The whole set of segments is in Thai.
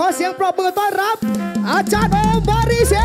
ขอเสียงปรบมือต้อนรับอาจารย์โอมบาริเช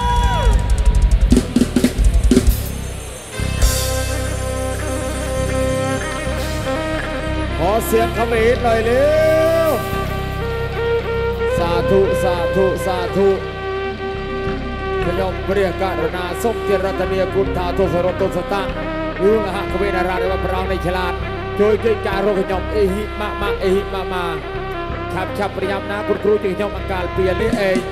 ขอเสียงคำเห็นหน่อยเร็วสาธุสาธุสาธุขยมเรียกการนาสมเจรตเนียกุณธาโทสรตุสตะยุงหะกเวนาราเดวพระในฉลาดโดยเกิดการโรคขยมเอหิมาเอหิมาขับปริยามนาคุณครูจึงขยมอังการเปลี่ยนนี่เอง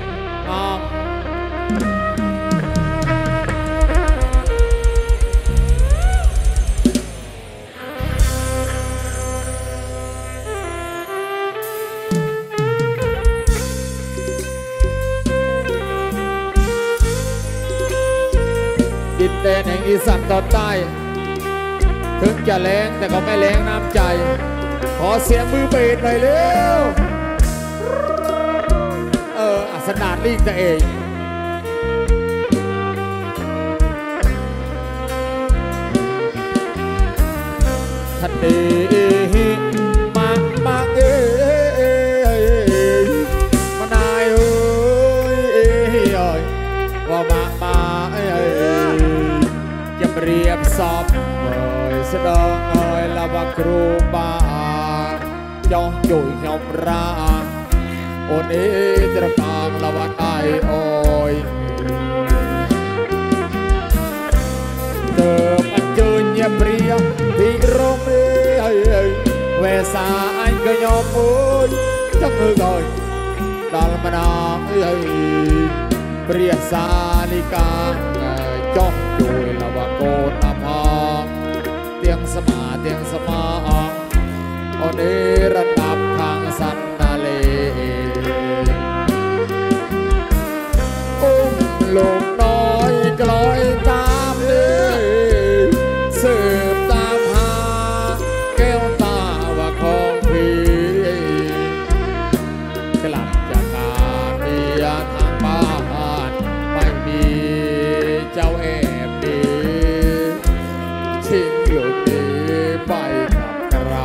ดินแดนแห่งอีสานตอนใต้ถึงจะแรงแต่ก็ไม่แรงน้ำใจขอเสียงมือเบสหน่อยเร็วสนานลีกตัวเองทันดีมาเอ้ยมานายเอ้ยว่ามาจะเรียบสอบสะดองละว่าครูบาย่องจุยยอมราโอนี้ตระกางละว่าไอโอยเติมอันเจอเงียบเรียที่โรงเรียนเวสาอันก็ยอมโอยจังเงยดาลมานางเปรียสาลิกาจ้องจุยละว่าโกนอภาเตียงสมาโอนี้ระดับทางสันนาเลอุ้มลูกน้อยกลอยตามเลยสืบตามหาแก้วตาว่าของพี่กลับจากการเดียทางบ้านไม่มีเจ้าแอบดีทิ้งอยู่ดีไปกับใคร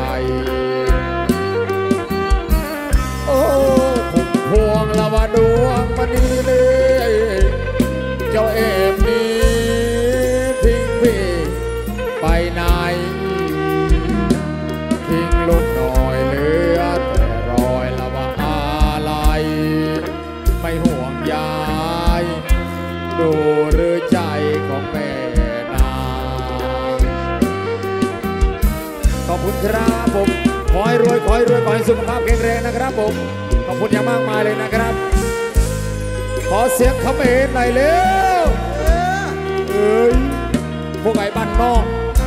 โอ้ผมพวงละว่าดวงมันดีเลยเจ้าแอบดีทิ้งพี่ไปไหนทิ้งลูกน้อยเหลือแต่รอยละว่าอะไรไม่ห่วงยายดูหรือใจของแม่ขอบคุณครับผมขอให้รวยขอให้สุขภาพแข็งแรงนะครับผมขอบคุณอย่างมากมายเลยนะครับขอเสียงคำเห็นหน่อยเร็วพวกไอ้บ้านนอก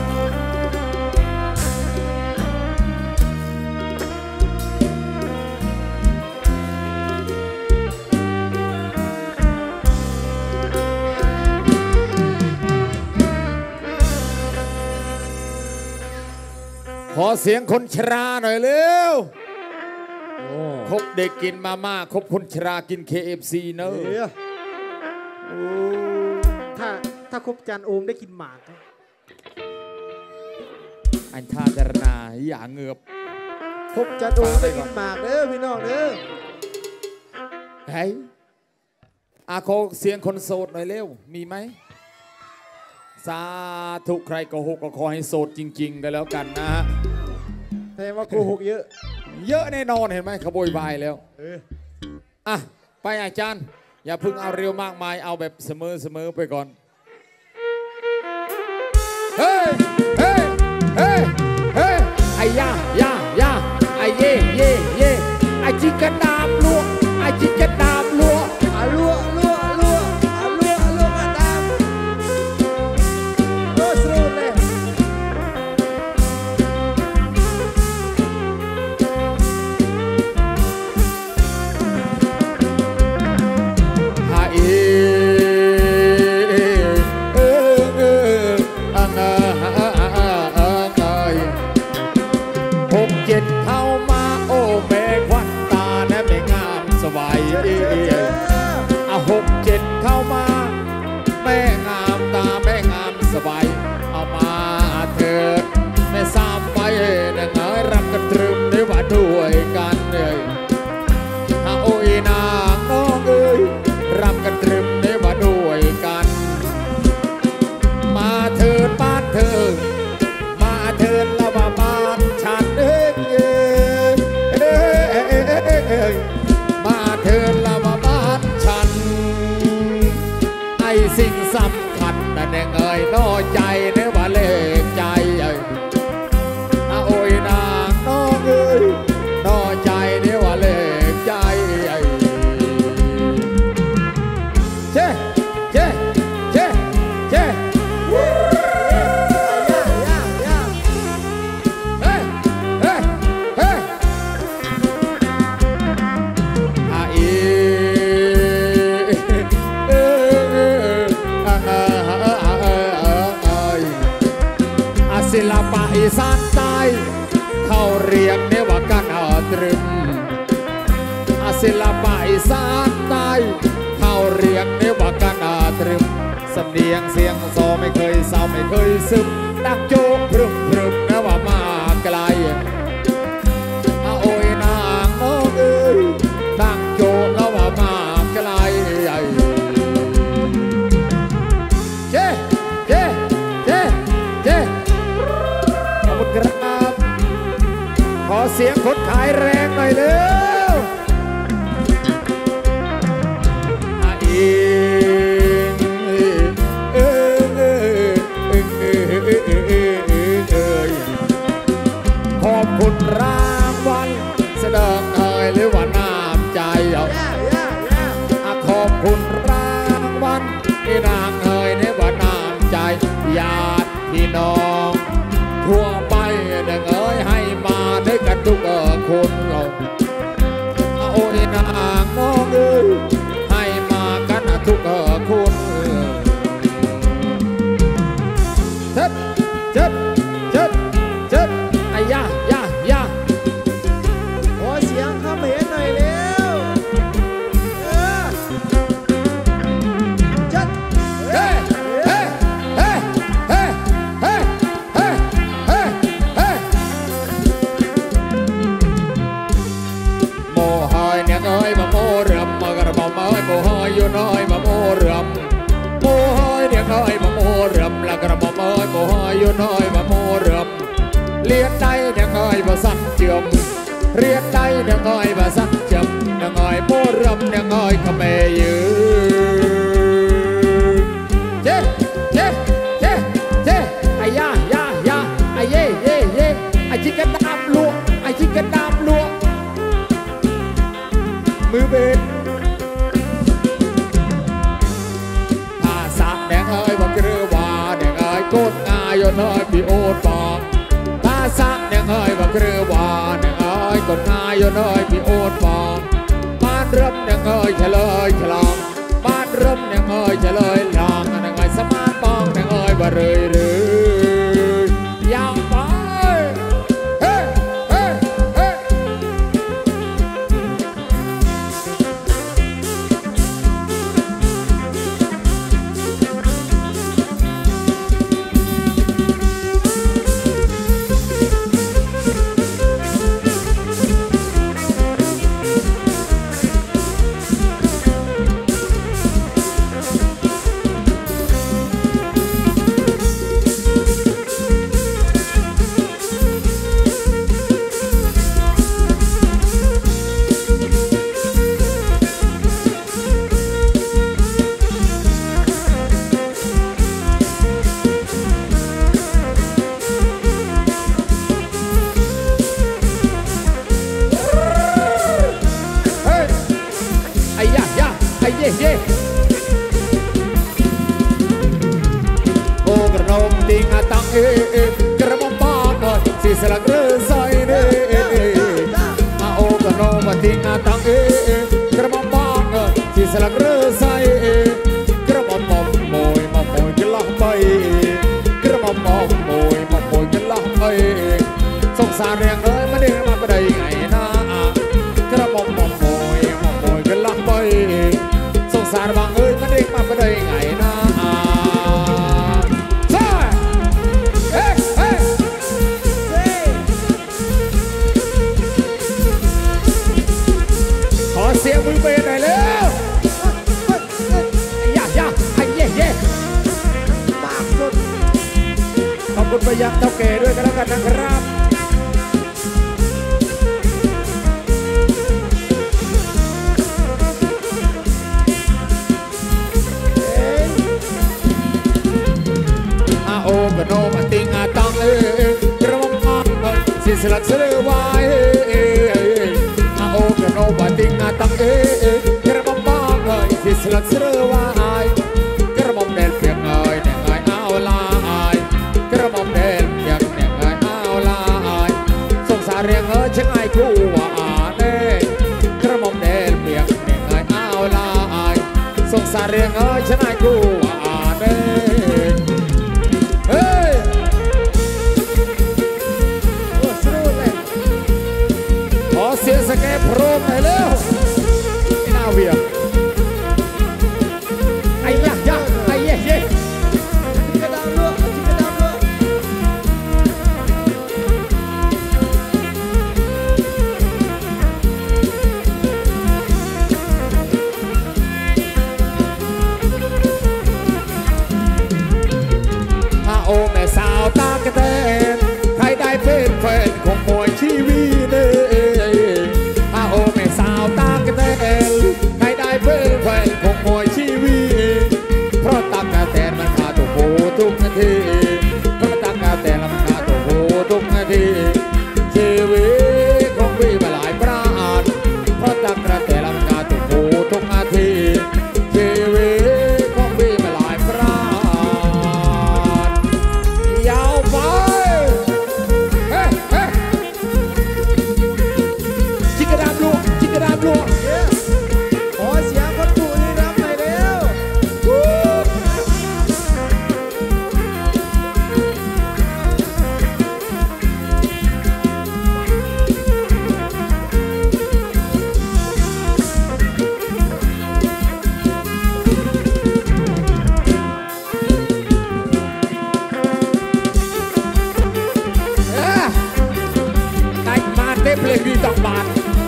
ขอเสียงคนชราหน่อยเร็วคบเด็กกินมาม่าคบคนชรากิน KFC เนอะถ้าคบจานโอมได้กินหมากอันท่าจารณาอย่าเงือบคบจานโอมได้กินหมากเด้อพี่น้องเด้อเฮ้ยขอเสียงคนโสดหน่อยเร็วมีไหมสาธุใครโกหกก็ขอให้โสดจริงๆกันแล้วกันนะฮะแต่ว่าโกหกเยอะแน่นอนเห็นไหมขบวยวายแล้วไปอาจารย์อย่าพึ่งเอาเร็วมากมายเอาแบบเสมอไปก่อนเฮ้ยไอ้ย่าไอ้เย่ไอ้จิกกระดามลัวไอ้จิกกระดามลัวลัวมาตามโลดรูเลยพมาเถิดละมาบ้านฉันไอ้สิ่งสำคัญนั่นเองเอ่ยน้อใจเนื้อว่าเลขใจโอ้ยนางน้องเอ้ยน้อใจเนื้อว่าเลขใจเจ๊เจ๊เจ๊เจ๊ศิลปะอีสานใต้เขาเรียกเนี่ยว่าการตรึมศิลปะอีสานใต้เขาเรียกเนี่ยว่าการตรึมสำเนียงเสียงโซไม่เคยเศร้าไม่เคยซึมดักโจกพรึมพรึมนะว่ามาไกลโอ้ยนางน้องเอ้ยดักโจกแล้วว่ามาไกลเจ๊เจ๊เจ๊เจ๊ครับขอเสียงคนขายแรงหน่อยเร็วขอบคุณรางวัลแสดงเอ่ยหรือว่าน้ำใจขอบคุณรางวัลที่นางเอ่ยหรือว่าน้ำใจญาติพี่น้องทั่วไปดังเอ๋ยให้มาด้วยกันทุกคนเราโอ้ยนางน้องเอ้ยให้มากันทุกคนเจ็บเจ็บเจ็บเจ็บไอ้ยาขอเสียงข้าเห็นหน่อยเร็วจัดเฮ้เฮ้เฮ้เฮ้เฮ้โมหอยเนี่ยเอ้ยมาโมเรือมมากระบอกมาโมหอยอยู่น้อยมาโมเรือมโมหอยเนี่ยเอ้ยมาโมเรือมละกระบอกมาโมหอยอยู่น้อยมาโมเรือมเลียนใดเนี่ยเอ้ยมาสั่นเจียมเรียนใดเนี่ยเอ้ยมาสั่นเจียมเนี่ยเอ้ยโมเรือมเนี่ยเอ้ยขมยืนเจ๊เจ๊เจ๊เจ๊ไอ้ยาไอ้เย่ไอ้จิกกระดามลัวไอ้จิกกระดามลัวมือเบนภาษาแดงเอ้ยบอกเรือว่าแดงเอ้ยโคตรงายยนเอ้ยพี่โอดบอกภาษาแดงเอ้ยบอกเรือว่าแดงเอ้ยโคตรงายยนเอ้ยพี่โอดบอกบ้านเริ่มแดงเอ้ยเฉลยฉลองบ้านเริ่มแดงเอ้ยเฉลยลองแดงเอ้ยสมาร์ทบองแดงเอ้ยบ่เรื่อยยาวไปเฮ้เย่โอกระนมติงตังกระมบ้านสิสลักเรือใส่เน่โอกระนมติงตังกระมบ้านสิสลักเรือใส่กระมมมอยกันละไปกระมมมอยกันละไปสงสารเรียงเลยมาเด้มาก็ได้ไงนะกระมมมอยกันละไปสารบางเอ้ยมันเด้งมาไม่ได้ไงนะใช่เฮ้ขอเสียงมือเบสหน่อยเร็วย่าไอ้เย่ปากสุดขอบคุณไปยังเท่าแก่ด้วยกันแล้วกันนะครับสลักเสือไว้อาโอกระโนบติงอาตังกระบำบ้างที่สลักเสือไว้กระบำเดินเพียงเนี่ยไงเอาลากระบำเดินเพียงเนี่ยไงเอาลาสงสารเรียงช่างไอ้คู่ว่าเน่กระบำเดินเพียงเนี่ยไงเอาลาสงสารเรียงช่างไอ้คู่ว่าเน่เฮ้ยเสียงสเก็ตพร้อมไปแล้วไม่น่าเวียไอ้ยักษ์ยักษ์ไอ้เย่เย่กระดานลวกกระดานลวกโอ้แม่สาวตากระเตนใครได้เป็นแฟนของมวยชีวีเน่โอ้แม่สาวตากระเตนใครได้เป็นแฟนของมวยชีวีเพราะตากระเตนมันขาดตัวโผทุกนาทีเพราะตากระเตนมันขาดตัวโผทุกนาทีชีวิตของพี่มาหลายประการเพราะตากระเตนมันขาดตัวโผทุกนาทีชีวิตของพี่มาหลายประการยาวไปเฮ้เฮ้จิกระดามลูกจิกระดามลูกขอเสียงคนผู้นี้รับไปเร็วได้มาเต็มเลยมี2 บาท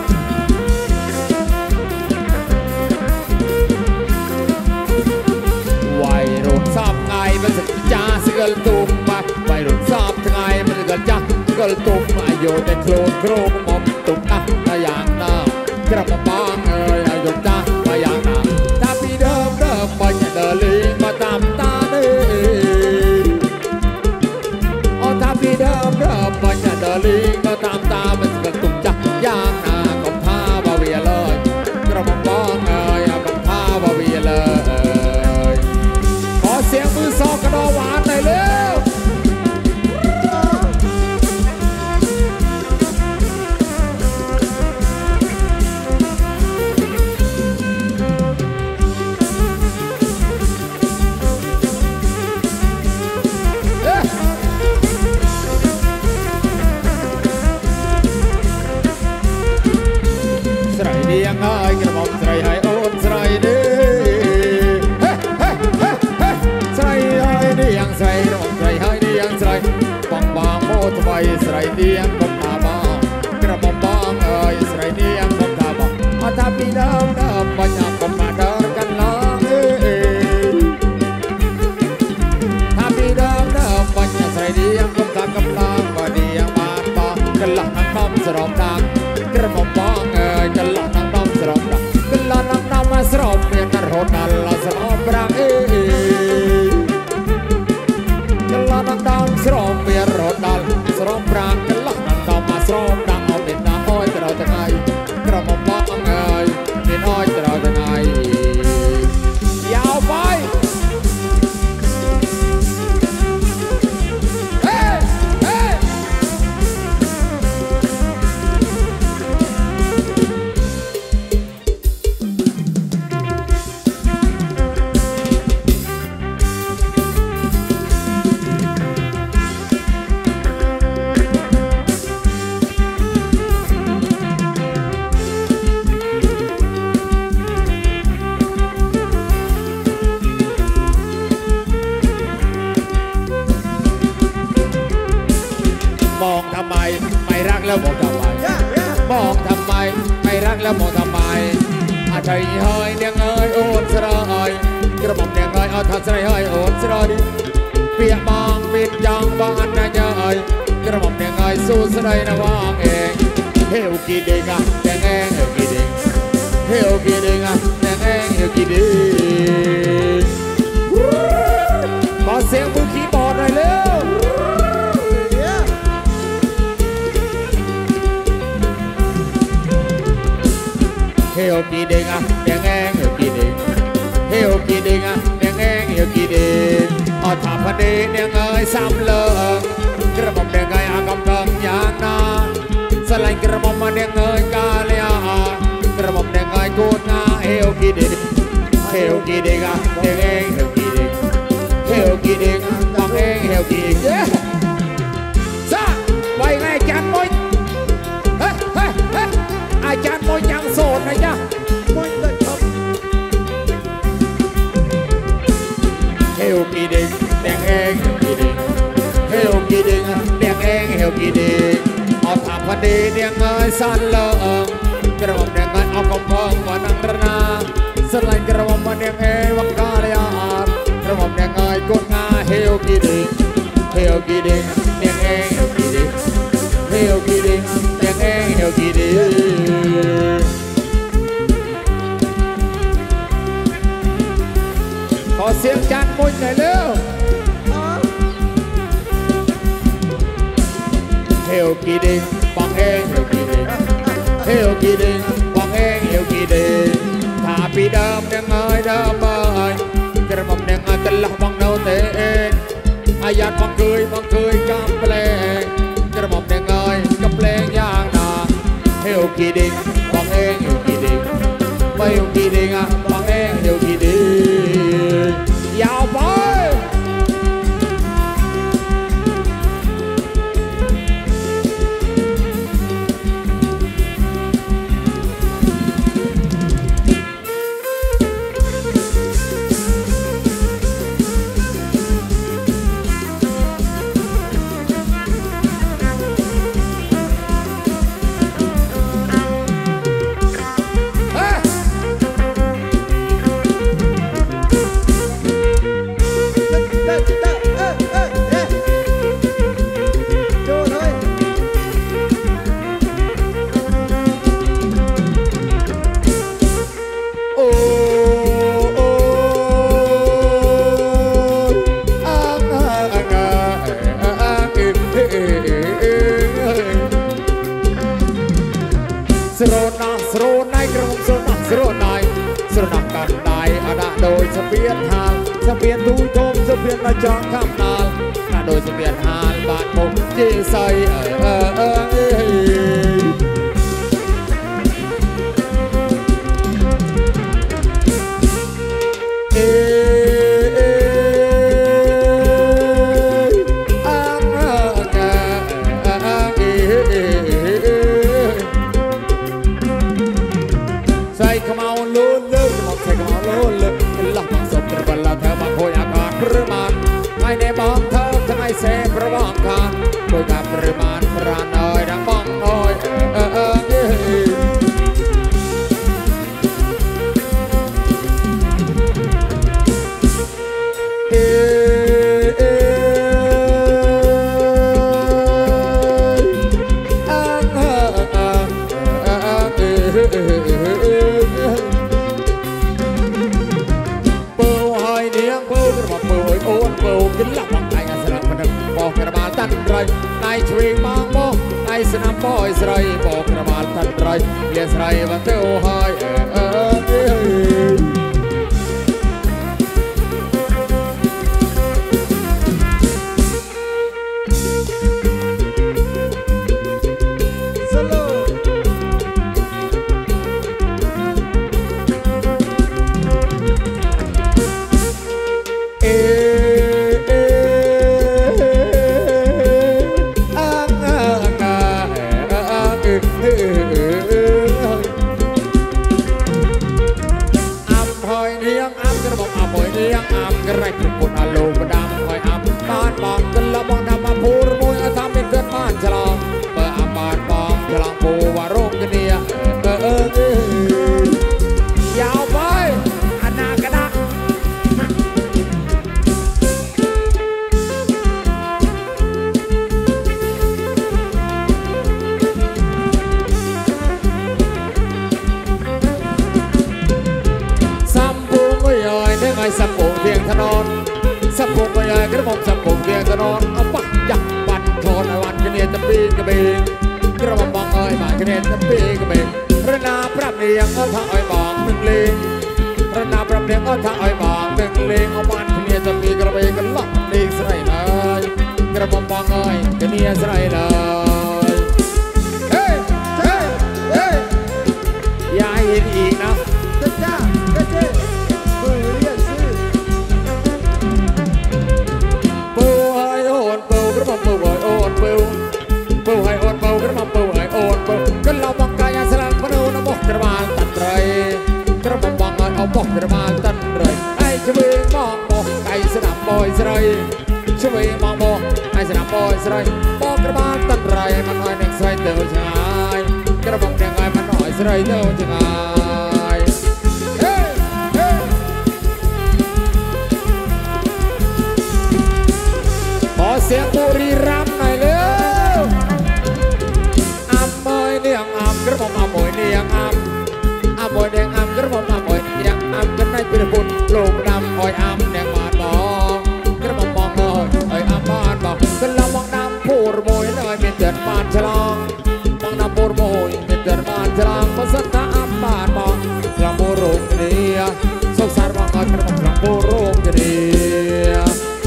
วัยรุ่นสอบไงมันสักจ้าสกลตุ่มมาวัยรุ่นสอบไงมันสักจ้าสกลตุ่มมาโยนในโคลนโครมมอมตุ่มนะอย่างน่ากระป๋องโยนจ้ามาอย่างน่าถ้าพี่เดิมมาจะเดินลีมาตามตาเด้ถ้าพี่เดิมมาจะเดินลีมาตามตามันสกลตุ่มจ้าอย่างน่าก็พาบาเวียเลยกระป๋องก็พาบาเวียเลยขอเสียงมือซอกกระดอหวานหน่อยเร็วสไลด์เดียงไอ้กระบอกสไลด์ไอ้โอนสไลด์เด้สไลด์ไอ้เดียงสไลด์กระบอกสไลด์ไอ้เดียงสไลด์บังบางโมทไว้สไลด์เดียงบังตาบางกระบอกบางสไลด์เดียงบังตาบางถ้าพี่เดิมบังอยากก็มาเดินกันละถ้าพี่เดิมบังอยากสไลด์เดียงบังตากำลังบังเดียงมาปะกันหลังนั่งคำสรองดังกระบอกบางกันหลังนั่งคำสรองดังกันหลังนั่งนำมาสรองเมียนรถนั่นละสรองรังกันหลังนั่งดำสรองเมียนรถนั่นสรองรังกันหลังนั่งดำมาสรองดังเอาเป็นน้าอ้อยจะเราจะไงกระบอกบางเป็นอ้อยจะเราจะไงยาวไปเฮ้เฮ้มองทำไมไม่รักแล้วมองทำไมมองทำไมไม่รักแล้วมองทำไมอาใจเฮยเนียงเอ้ยโอนสระเอ้ยกระบอกเนียงเอ้ยเอาทัดสระเอ้ยโอนสระดิเปียบางปิดยางบ้านนะเอ้ยกระบอกเนียงเอ้ยสู้สระนะวางเองเฮวกี่เด้งแดงเองเฮวกี่เด้งเฮวกี่เด้งแดงเองเฮวกี่เด้งขอเสียงมือคีย์บอร์ดหน่อยเร็ว kỳ đình đèn nghe hiểu kỳ đình hiểu kỳ đình đèn nghe hiểu kỳ đình ở tháp phần đi đèn ơi xăm lơกระหม่อมแดงไงกำลังยางนาสลายกระหม่อมแดงเงยกาเลียกระหม่อมแดงไงกูงาเฮลกีดิเฮลกีดิงเดงเองเฮลกีดิเฮลกีดิงบังเองเฮลกีดิเย้ซาไปไงอาจารย์มวยเฮ้เฮ้เฮ้อาจารย์มวยยังโสดนะจ๊ะมวยเดินชมเฮลกีดิเดงเองเฮลกีดิเฮลกีดิงเดียงเองเฮลกีดิงเอาถามพอดีเดียงเงยสั้นเลงกระหม่อมเดียงเงยเอากำเพิงมานังระนาสลายกระหม่อมเดียงเอวังกาลยากระหม่อมเดียงเงยกดงาเฮลกีดิงเฮลกีดิงเดียงเองเฮลกีดิงเฮลกีดิงเดียงเองเฮลกีดิงขอเสียงจันมุ้ยหน่อยเร็วเฮลกีดิงบังเองเฮลกีดิงเฮลกีดิงบังเองเฮลกีดิงถ้าปีเดิมยังเงยเดิมเอ่ยกระหม่อมยังเงยตลอดบังโนเตนอายัดบังเคยกำเพลงกระหม่อมยังเงยกำเพลงอย่างนาเฮลกีดิงบังเองเฮลกีดิงไม่เฮลกีดิงบังเองเฮลกีดิงยาวไปสโรนายกระหม่อมสโรนายกันได้อาณาโดยสเปียนหาลสเปียนทุ่งทมสเปียนมาจองข้ามนาลอาโดยสเปียนหาลบาดมุกจีใส่ใส่ขมเอาลุ้นเลิกจะบอกใส่ขมเอาลุ้นเลิกเป็นหลักบังสมเป็นบรรลัยเธอมาโคยอากาศปริมาณไม่ได้บอกเธอจะไม่เสพระวังการโดยการปริมาณปราณเอ่ยดังบ้องเอ่ยกินหลับบังไก่สลับมันบอกกระบาลตันไรนายทรีมองมองนายสนามบอยสไรบอกกระบาลตันไรเยสไรวันเที่ยวหายกระไรทุกคนอาโลกระดามคอยอับบ้านบองกันละมองดำมาพูดมวยทำเป็นเกินบ้านฉลองเปิดอับบ้านบองฉลองปูว่าโรคกันเนี่ยยาวไปอนากระดักสัมปูไม่ย่อยได้ไงสัมปูเพียงถนนสัมปูไม่ย่อยกระหม่อมสัมปูเพียงถนนเอาปักยักบันทนวันกันเนี่ยจะปีกระเบงกระหม่อมมองเอ้ยมากันเนี่ยจะปีกระเบงระนาปรับเนียงเอาทางอ้อยบ่เลงระนาประเพียงก็ถ้าไอ้บางหนึ่งเลงเอาบ้านเมียจะมีกระเบกันลับเลงใส่เลยกระบองบางเอ้ยจะเนี่ยใส่เลยเฮ้ยเฮ้ยเฮ้ยอย่าเห็นอีกนะจ้าจ้าจ้าเจ้มือเรียกซื้อปูให้โอนปูกระบองปูให้โอนปูปูให้โอนปูกระบองปูให้โอนปูก็เราบังกายสลับพนุนบอกกระบาลตัดไรกระบองบางเอ้ยเอาบอกกระบาลตัดไรไอ้ช่วยมองบอกไก่สนามบอยสไรช่วยมองบอกไอ้สนามบอยสไรบอกกระบาลตัดไรมันอ้อยหนึ่งใส่เต่าชายกระบองแดงไอ้มันอ้อยสไรเต่าชายเฮ้เฮ้ขอเสียงบุรีรัมย์หน่อยเร็วอัมมอยเนียงอัมกระบองอัมมอยเนียงอัมอัมมอยเนียงอัมกระบองอัมมอยเนียงอัมกันในปีบุญลงดำอ้อยอัมแดงมาดบอกกระบองมองอ้อยอัมมาดบอกกันเรามองดำพูดโมยเลยมีเดือดมาฉลองมองดำพูดโมยมีเดือดมาฉลองภาษาตาอัมมาดบอกกระบองรุ่งเดียสงสารมองอ้อยกระบองรุ่งเดีย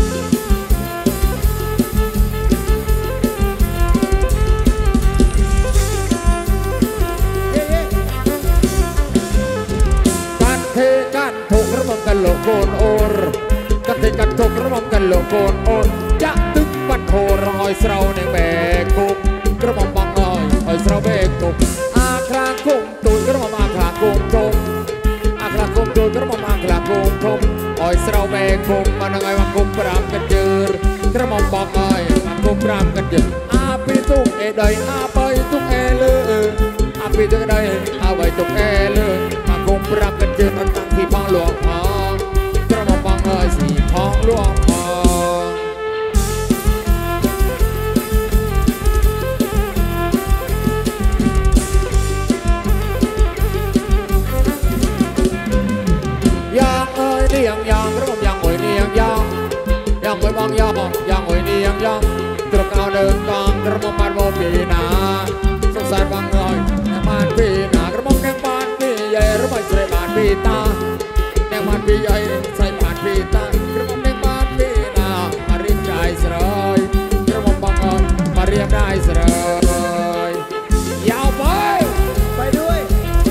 กันถูกระบบกันโลโกนโอร์กันเทกันถูกระบบกันโลโกนโอร์จะตึกบัดโครอยเสาในแบกกุมกระบองบางอ้อยเสาแบกกุมอาครากุมตุยกระบองอาครากุมทมอาครากุมตุยกระบองอาครากุมทมอ้อยเสาแบกกุมมันไงว่ากุมปรามกันเจอกระบองบางอ้อยกุมปรามกันเจออาปีตุกเอเดยอาไปตุกเอเลอาปีตุกเดยอาไปตุกเอเลกุมปรามกันเจอมันตั้งที่พังหลวงพองกระบองบางอ้อยสีพองหลวงพองยางเอ้ยเลี้ยงยางกระบองยางเอ้ยเลี้ยงยางยางเอ้ยบางยางยางเอ้ยเลี้ยงยางตระก้าวเดินกลางกระบองบานโมปีนาสงสารบางอ้อยแดงบานปีนากระบองแดงบานปีใหญ่ระบายใส่บานปีตาแดงบานปีใหญ่ใส่บานปีตากระบองแดงบานปีนามาเรียมได้สวยกระบองบางอ้อยมาเรียมได้สวยยาวไปไปด้วย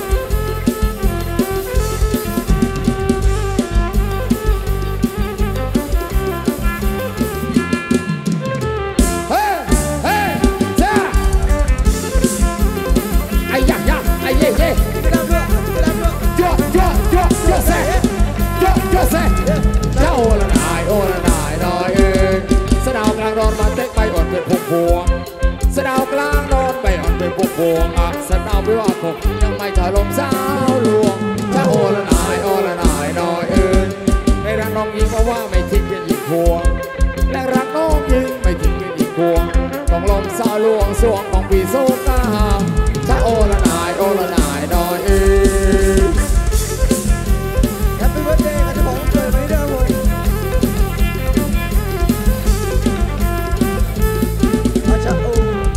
เจ้าโอละนายน้อยเองสะดาวกลางนอนมาเต็กใบอ่อนเป็นพวงพวงสะดาวกลางนอนใบอ่อนเป็นพวงพวงอ่ะสะดาวไม่ว่าคงยังไม่ถอยลมสาวลวงเจ้าโอละนายน้อยเองในรักน้องยิงเพราะว่าไม่ทิ้งกันอีกพวงและรักน้องยิงไม่ทิ้งกันอีกพวงต้องลมสาวลวงสวงของปีโซกาเจ้าโอละนายน้อยเองแฮปปี้เบิร์ธเดย์กันจะบอกเกิดไม่ได้เลยอาจารย์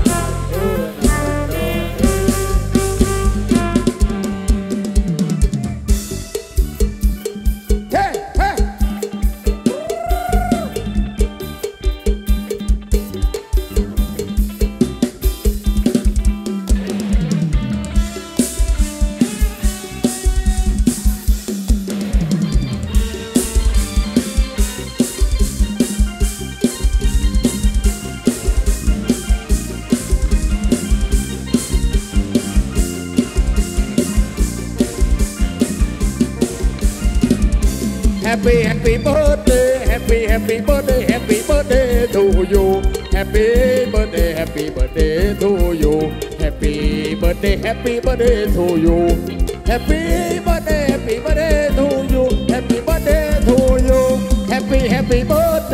Happy birthday, happy birthday to you. Happy birthday to you. Happy birthday to you. Happy birthday to you. Happy birthday to you. Happy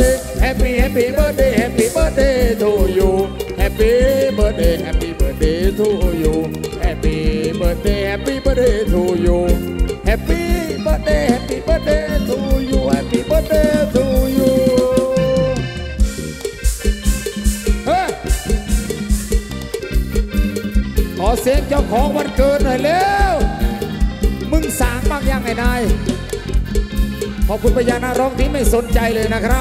birthday to you. Happy birthday to you. Happy birthday to you. Happy birthday to you. Happy birthday to you. เฮ้ยขอเสียงเจ้าของวันเกิดหน่อยเร็วมึงสั่งมากยังไงนายขอบคุณพญานาร้องที่ไม่สนใจเลยนะครับ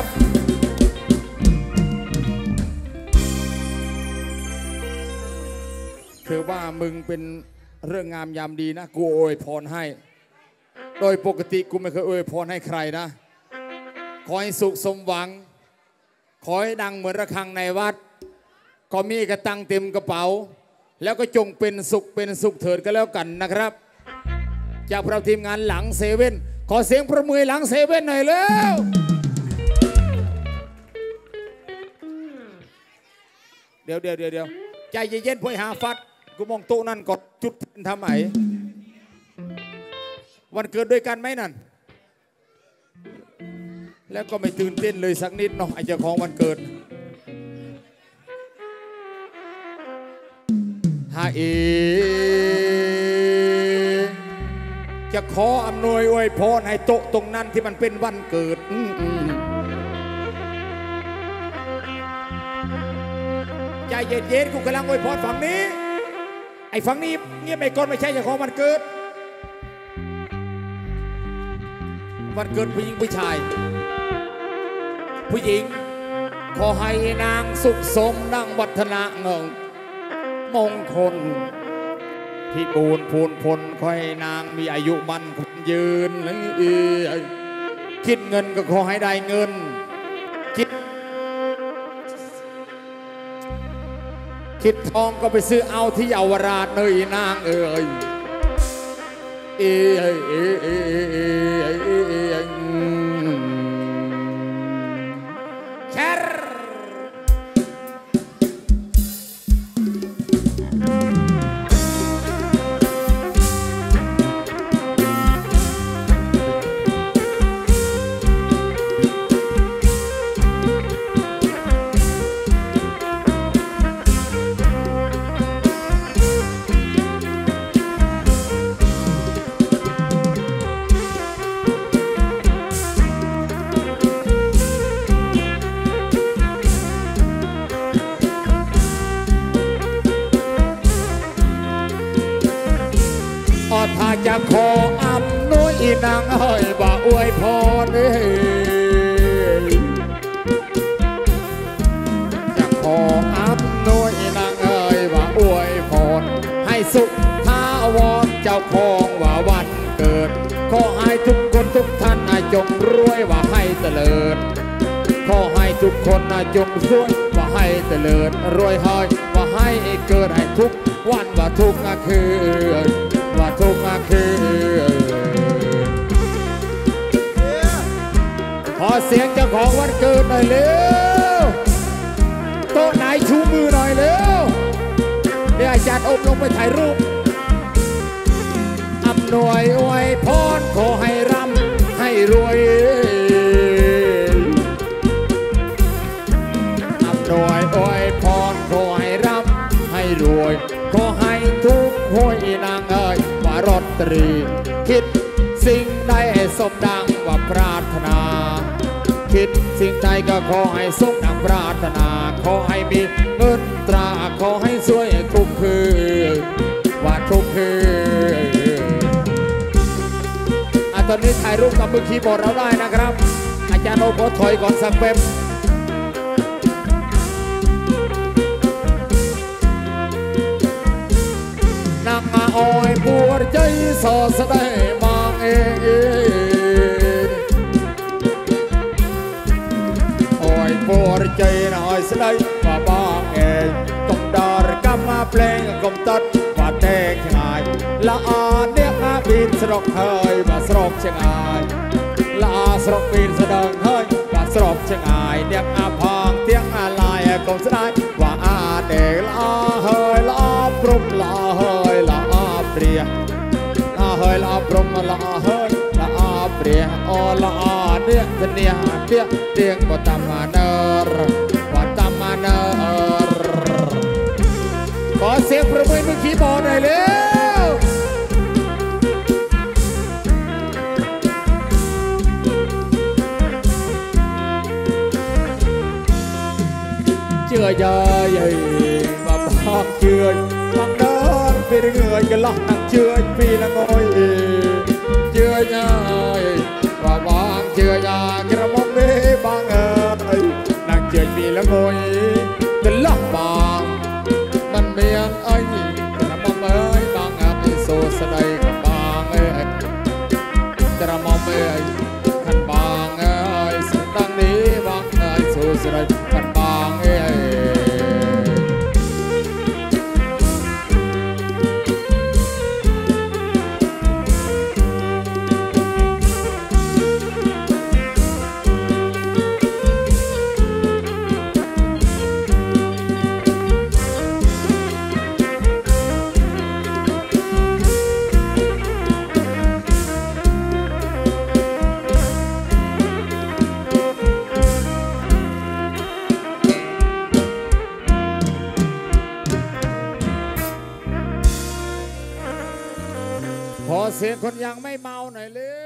คือว่ามึงเป็นเรื่องงามยามดีนะกูอวยพรให้โดยปกติกูไม่เคยอวยพรให้ใครนะขอให้สุขสมหวังขอให้ดังเหมือนระฆังในวัดขอมีกระตังเต็มกระเป๋าแล้วก็จงเป็นสุขเถิดก็แล้วกันนะครับจากเราทีมงานหลังเซเว่นขอเสียงประมือหลังเซเว่นหน่อยแล้วเดี๋ยวใจเย็นๆพ่อยหาฟัดกูมองโต๊ะนั่นกดจุดทำไหมวันเกิดด้วยกันไหมนั่นแล้วก็ไม่ตื่นเต้นเลยสักนิดเนาะไอ้เจ้าของวันเกิดฮาเอจะขออำนวยอวยพรให้โต๊ะตรงนั้นที่มันเป็นวันเกิดใจเย็นๆกูกำลังอวยพรฝั่งนี้ไอ้ฝั่งนี้เงียบไปก่อนไม่ใช่เจ้าของวันเกิดวันเกิดผู้หญิงผู้ชายผู้หญิงขอให้นางสุขสมดังวัฒนะเงิงมงคลที่บูนพูนพลขอให้นางมีอายุมั่นคงยืนคิดเงินก็ขอให้ได้เงินคิดทองก็ไปซื้อเอาที่เยาวราชเลยนางเอ๋ยแคร์ถ้าจะขออำนวยนางเฮ้ยบ่อวยพรจะขออำนวยนางเฮ้ยบ่อวยพรให้สุขทาวรเจ้าของว่าวันเกิดขอให้ทุกคนทุกท่านจงรวยว่าให้เจริญขอให้ทุกคนจงรวยว่าให้เจริญรวยเฮ้ยว่าให้เกิดให้ทุกวันว่าทุกคือว่าทุกคือขอเสียงเจ้าของวันเกิดหน่อยเร็วโต๊ะไหนชูมือหน่อยเร็วเดี๋ยวอาจารย์อบลงไปถ่ายรูปอำนวยอวยพรขอให้ร่ำให้รวยอำนวยอวยพรขอให้ร่ำให้รวยขอให้ทุกห้วยนางเอ๋ยว่ารถตรีคิดสิ่งใดให้สมดังว่าปรารถนาคิดสิ่งใดก็ขอให้สมดังปรารถนาขอให้มีเงินตราขอให้สวยทุกคืนว่าทุกคืนตอนนี้ถ่ายรูปกับมือคีย์บอร์ดเราได้นะครับอาจารย์โอขอถอยก่อนสักแป๊บนางมาอ้อยปวดใจสอดได้มองเองอ้อยปวดใจน้อยสได้ว่าบางเองต้องดอร์กำมาเพลงกลมตัดว่าเตะเชียงอายละอาเนียมาบินสรกเฮยมาสรกเชียงอายละอาสรกบินสะดังเฮยมาสรกเชียงอายเนียอาพองเตียงอาลายกลมสได้ว่าอาเด็กละอาเฮยละอาปรุงละเฮยละอาเปรียละเฮยละปรุงละเฮยละอาเปรียอละอาเนียเนียเตียเตียงบ่ตามมาเนอร์บ่ตามมาเนอร์ขอเสียงประมือมือคีย์บอร์ดหน่อยเร็วเชื่อใจมาบอกเชื่อฟังเดินไปเรื่อยก็ลองนั่งเชื่อพี่ละงอยเชื่ระมอมเอ้ยขันบางเอ้ยสุดดังนี้บางเอ้ยสู้สุดเลยขันบางเอ้ยขอเสียงคนยังไม่เมาหน่อยเลย